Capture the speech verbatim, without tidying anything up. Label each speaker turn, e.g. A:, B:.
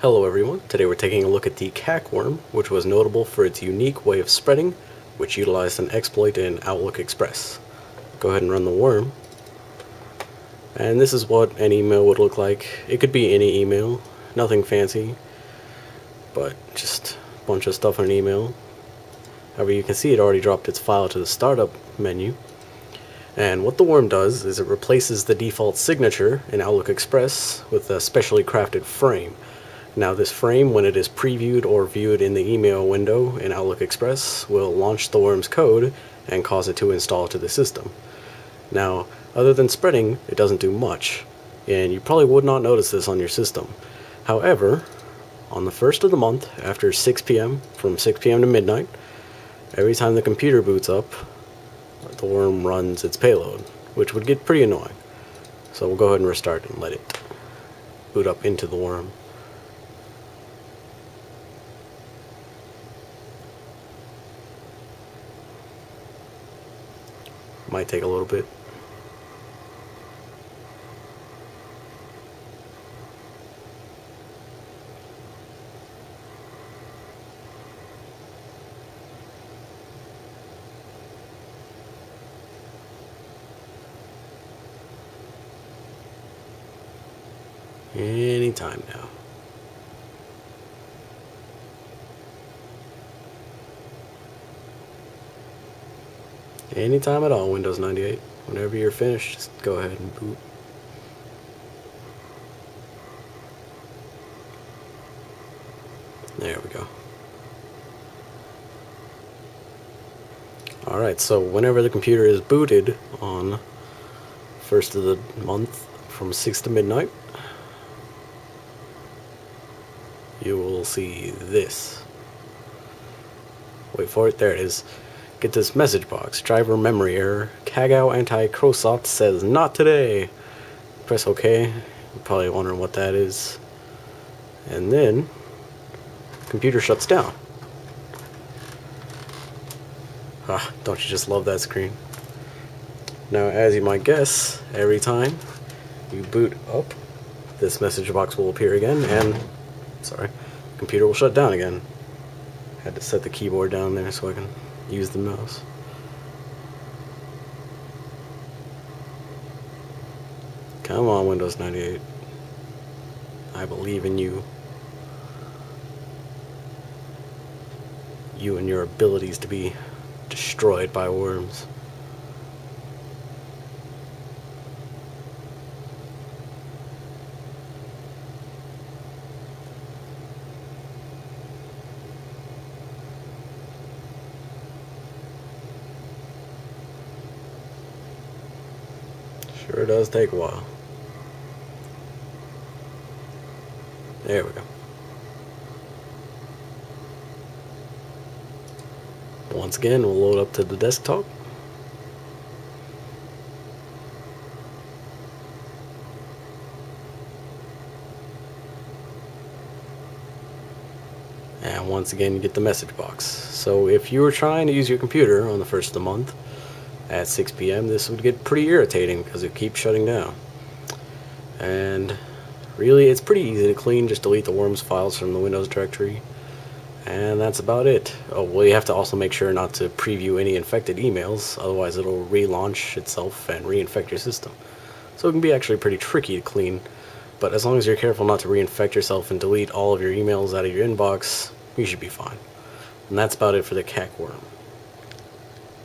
A: Hello everyone, today we're taking a look at the kakworm, which was notable for its unique way of spreading, which utilized an exploit in Outlook Express. Go ahead and run the worm, and this is what an email would look like. It could be any email, nothing fancy, but just a bunch of stuff in an email. However, you can see it already dropped its file to the startup menu. And what the worm does is it replaces the default signature in Outlook Express with a specially crafted frame. Now this frame, when it is previewed or viewed in the email window in Outlook Express, will launch the worm's code and cause it to install to the system. Now, other than spreading, it doesn't do much, and you probably would not notice this on your system. However, on the first of the month, after six P M, from six P M to midnight, every time the computer boots up, the worm runs its payload, which would get pretty annoying. So we'll go ahead and restart and let it boot up into the worm. Might take a little bit. Anytime now. Anytime at all, Windows ninety-eight. Whenever you're finished, just go ahead and boot. There we go. Alright, so whenever the computer is booted on first of the month from six to midnight, you will see this. Wait for it, there it is. Get this message box. Driver memory error. Kagou-Anti-Kro says not today. Press OK. You're probably wondering what that is. And then computer shuts down. Ah, don't you just love that screen? Now, as you might guess, every time you boot up, this message box will appear again, and sorry, the computer will shut down again. Had to set the keyboard down there so I can use the mouse. Come on, Windows ninety-eight. I believe in you. You and your abilities to be destroyed by worms. Sure does take a while. There we go. Once again, we'll load up to the desktop. And once again, you get the message box. So if you were trying to use your computer on the first of the month, at six P M, this would get pretty irritating because it keeps shutting down. And really, it's pretty easy to clean. Just delete the worm's files from the Windows directory, and that's about it. Oh, well, you have to also make sure not to preview any infected emails, otherwise it'll relaunch itself and reinfect your system. So it can be actually pretty tricky to clean, but as long as you're careful not to reinfect yourself and delete all of your emails out of your inbox, you should be fine. And that's about it for the kakworm.